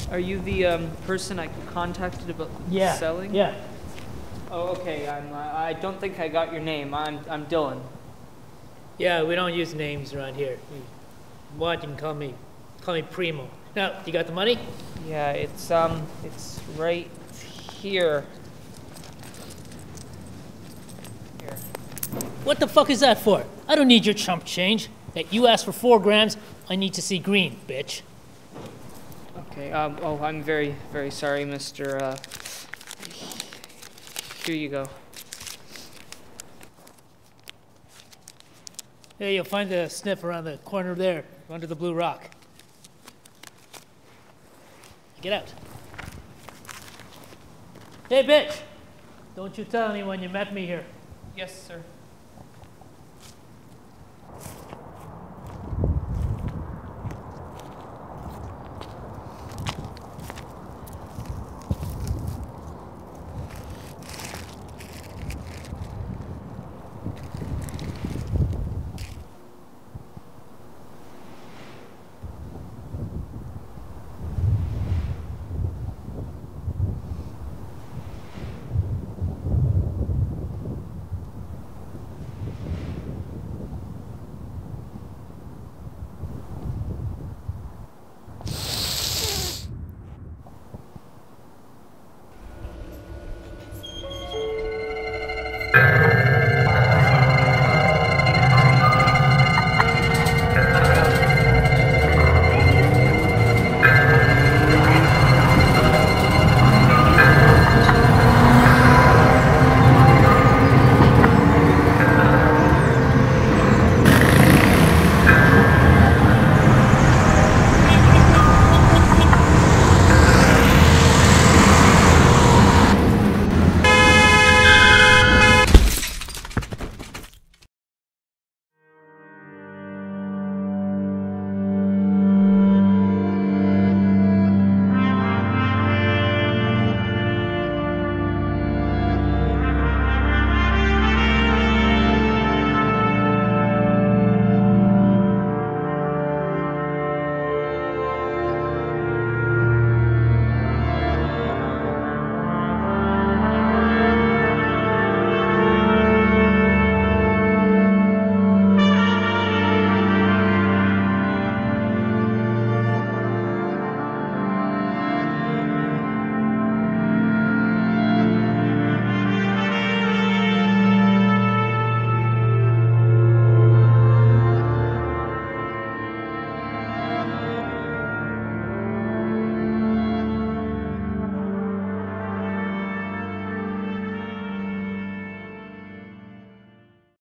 Are you the person I contacted about selling? Yeah. Oh, okay. I don't think I got your name. I'm Dylan. Yeah, we don't use names around here. You can call me PRIMO. Now, you got the money? Yeah, it's right here. Here. What the fuck is that for? I don't need your chump change. Hey, you asked for 4 grams. I need to see green, bitch. Okay. Oh, I'm very, very sorry, Mr. Here you go. Hey, you'll find the Sniff around the corner there, under the blue rock. Get out. Hey, bitch! Don't you tell anyone you met me here. Yes, sir.